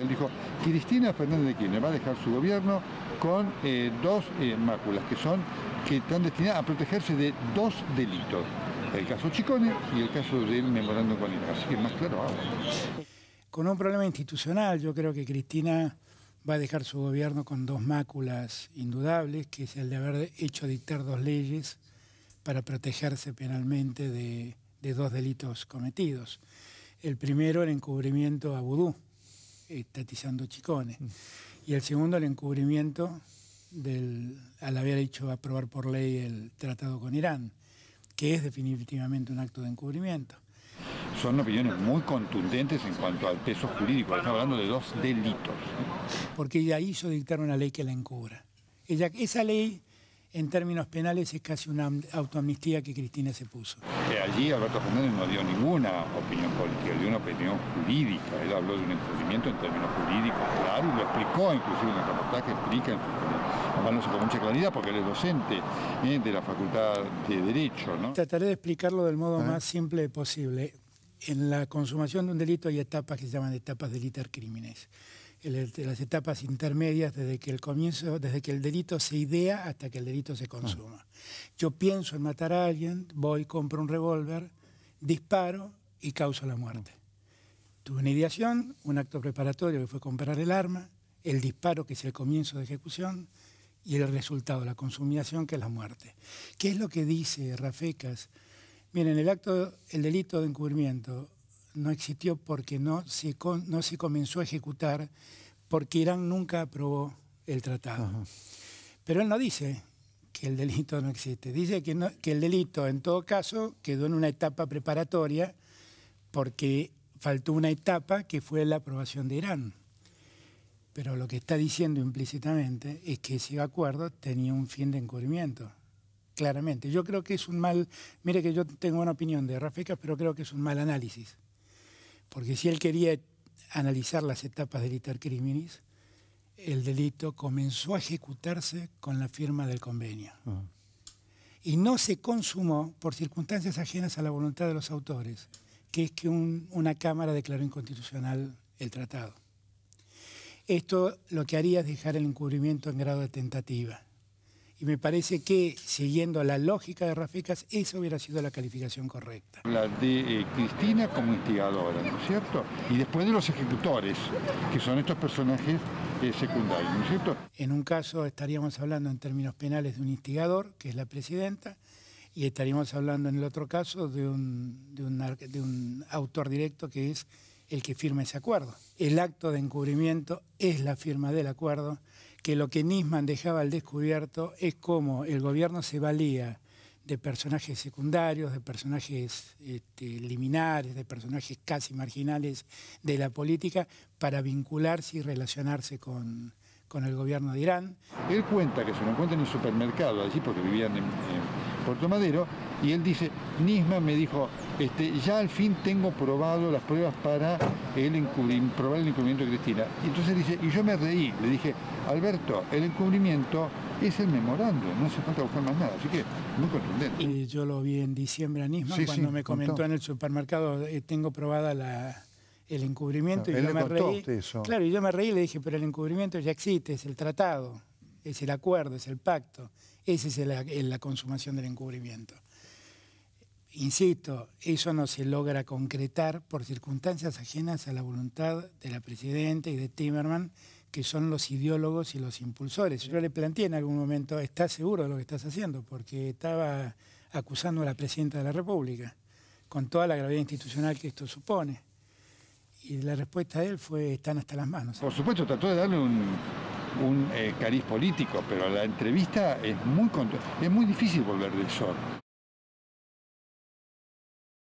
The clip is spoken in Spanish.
Él dijo, Cristina Fernández de Kirchner va a dejar su gobierno con dos máculas que están destinadas a protegerse de dos delitos. El caso Chicone y el caso del memorándum con INTA. Así que más claro ahora. Con un problema institucional, yo creo que Cristina va a dejar su gobierno con dos máculas indudables, que es el de haber hecho dictar dos leyes para protegerse penalmente de dos delitos cometidos. El primero, el encubrimiento a Vudú, estatizando Chicone. Y el segundo, el encubrimiento al haber hecho aprobar por ley el tratado con Irán, que es definitivamente un acto de encubrimiento. Son opiniones muy contundentes en cuanto al peso jurídico. Estamos hablando de dos delitos. Porque ella hizo dictar una ley que la encubra. Esa ley, en términos penales, es casi una autoamnistía que Cristina se puso. Allí Alberto Fernández no dio ninguna opinión política, dio una opinión jurídica. Él habló de un encubrimiento en términos jurídicos, claro, y lo explicó inclusive en el reportaje, hablándose con mucha claridad, porque él es docente de la Facultad de Derecho, ¿no? Trataré de explicarlo del modo más simple posible. En la consumación de un delito hay etapas que se llaman etapas del iter criminis. Las etapas intermedias desde que el delito se idea hasta que el delito se consuma. Yo pienso en matar a alguien, voy, compro un revólver, disparo y causo la muerte. Tuve una ideación, un acto preparatorio que fue comprar el arma, el disparo que es el comienzo de ejecución y el resultado, la consumación que es la muerte. ¿Qué es lo que dice Rafecas? Miren, el delito de encubrimiento no existió porque no se comenzó a ejecutar porque Irán nunca aprobó el tratado. Pero él no dice que el delito no existe, dice que el delito en todo caso quedó en una etapa preparatoria porque faltó una etapa que fue la aprobación de Irán. Pero lo que está diciendo implícitamente es que ese acuerdo tenía un fin de encubrimiento. Claramente. Yo creo que es un mal... Mire que yo tengo una opinión de Rafecas, pero creo que es un mal análisis. Porque si él quería analizar las etapas del iter criminis, el delito comenzó a ejecutarse con la firma del convenio. Y no se consumó por circunstancias ajenas a la voluntad de los autores, que es que una Cámara declaró inconstitucional el tratado. Esto lo que haría es dejar el encubrimiento en grado de tentativa. Y me parece que, siguiendo la lógica de Rafecas, esa hubiera sido la calificación correcta. La de Cristina como instigadora, ¿no es cierto? Y después de los ejecutores, que son estos personajes secundarios, ¿no es cierto? En un caso estaríamos hablando en términos penales de un instigador, que es la presidenta, y estaríamos hablando en el otro caso de un autor directo, que es el que firma ese acuerdo. El acto de encubrimiento es la firma del acuerdo, que lo que Nisman dejaba al descubierto es cómo el gobierno se valía de personajes secundarios, de personajes liminares, de personajes casi marginales de la política para vincularse y relacionarse con el gobierno de Irán. Él cuenta que se lo encuentra en el supermercado allí porque vivían en Puerto Madero, y él dice, Nisman me dijo, ya al fin tengo probado las pruebas para probar el encubrimiento de Cristina. Y entonces dice, y yo me reí, le dije, Alberto, el encubrimiento es el memorándum, no hace falta buscar más nada, así que muy contundente. Y yo lo vi en diciembre a Nisman cuando me comentó en el supermercado, tengo probada el encubrimiento, y yo me reí. Claro, y yo me reí y le dije, pero el encubrimiento ya existe, es el tratado, es el acuerdo, es el pacto, esa es la consumación del encubrimiento. Insisto, eso no se logra concretar por circunstancias ajenas a la voluntad de la presidenta y de Timerman, que son los ideólogos y los impulsores. Yo le planteé en algún momento, ¿estás seguro de lo que estás haciendo? Porque estaba acusando a la presidenta de la República, con toda la gravedad institucional que esto supone. Y la respuesta de él fue, están hasta las manos. Por supuesto, trató de darle un cariz político, pero la entrevista es muy difícil volver del sol.